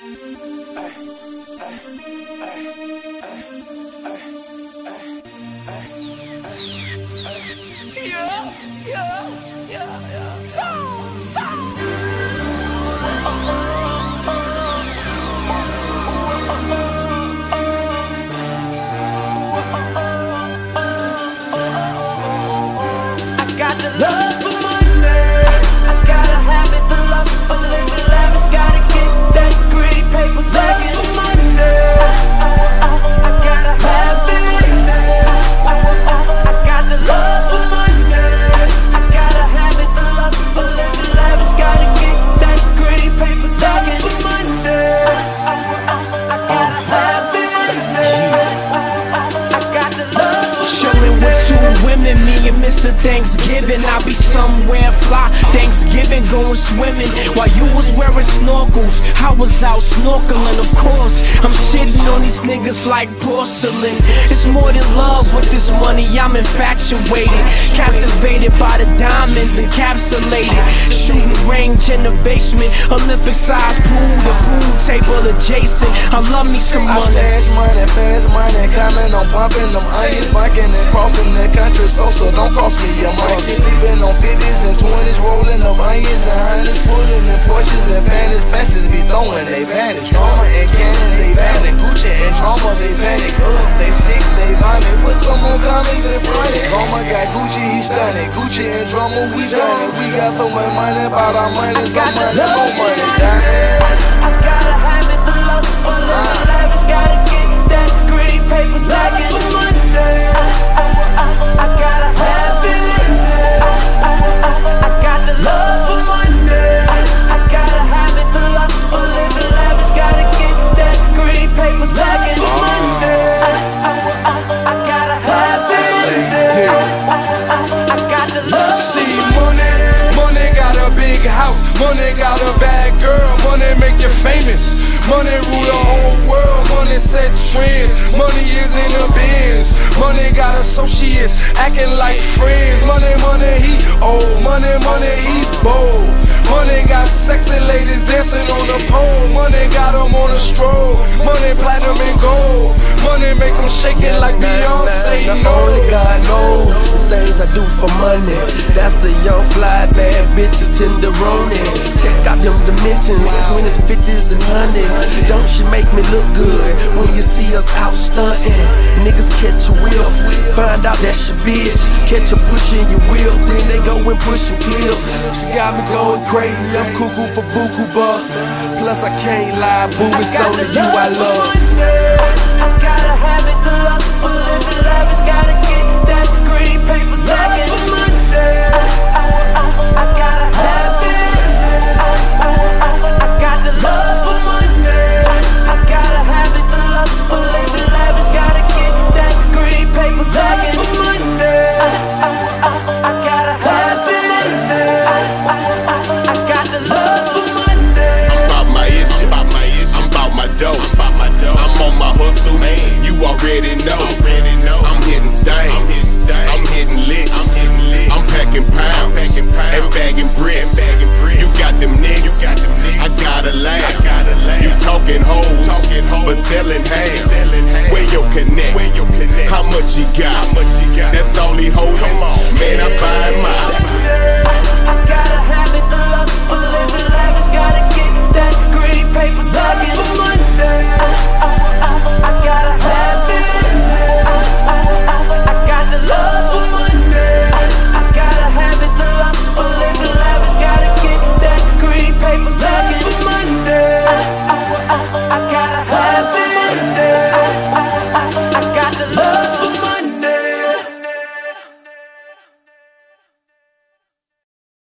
Me and Mr. Thanksgiving, I'll be somewhere fly. Thanksgiving, going swimming while you was wearing snorkels. I was out snorkeling, of course. I'm shitting on these niggas like porcelain. It's more than love with this money, I'm infatuated. Captivated by the diamonds, encapsulated. Shooting range in the basement, Olympic-sized pool, the pool table adjacent. I love me some money. I stash money, fast money, coming on pumping them onions, bunking and crossing the country. So don't cost me your money. Sleeping on 50s and 20s, rolling up onions and hundreds, pulling in Porsches and panties. Fastest be throwing they panic. Trauma and cannon, they panic. Gucci and trauma, they panic. They sick, they vomit. Put some more comics in front of Drama got Gucci, he stunning. Gucci and drama, we done it. We got so much money, about our money, some money, more money. I gotta have it, the lust for living lavish. Gotta get that green paper stacking for money. I gotta have it. I got the love for money. I gotta have it, the lust for living lavish. Gotta get that green paper stacking for money. I gotta have it. I got the love. See, money got a big house, money got a bad girl, money make you famous. Money rule the whole world, money set trends. Money is in the bins. Money got associates acting like friends. Money, he old. Money, he bold. Money got sexy ladies dancing on the pole. Money got them on a stroll. Money platinum and gold. Money make them shake it like Beyonce. Only God knows the things I do for money. That's a young fly bad bitch, a tenderoni. Check out them dimensions, 20s, 50s, and 100s. Don't she make me look good when you see us out stunting? Niggas catch a whiff, find out that's your bitch. Catch a push in your wheel, then they go and push and clips. She got me going crazy, I'm cuckoo for buku bucks. Plus I can't lie, boo, it's only you I love. I gotta have it, the lust for living lavish. Gotta get that green paper stacking for money. I gotta have it. I got the love for money. I gotta have it, the lust for living lavish. Gotta get that green paper stacking for money. I gotta have it. I got the love for money. I'm about my issue, I'm about my dough. I'm on my hustle, man. You already know. I'm hitting stains, I'm hitting licks, I'm packing pounds and bagging bricks. You got them niggas, I got a laugh. You talking hoes, but selling hands. Where your connect? How much you got? That's all he holding. Man, I buy mine. I gotta have it, the lust for living.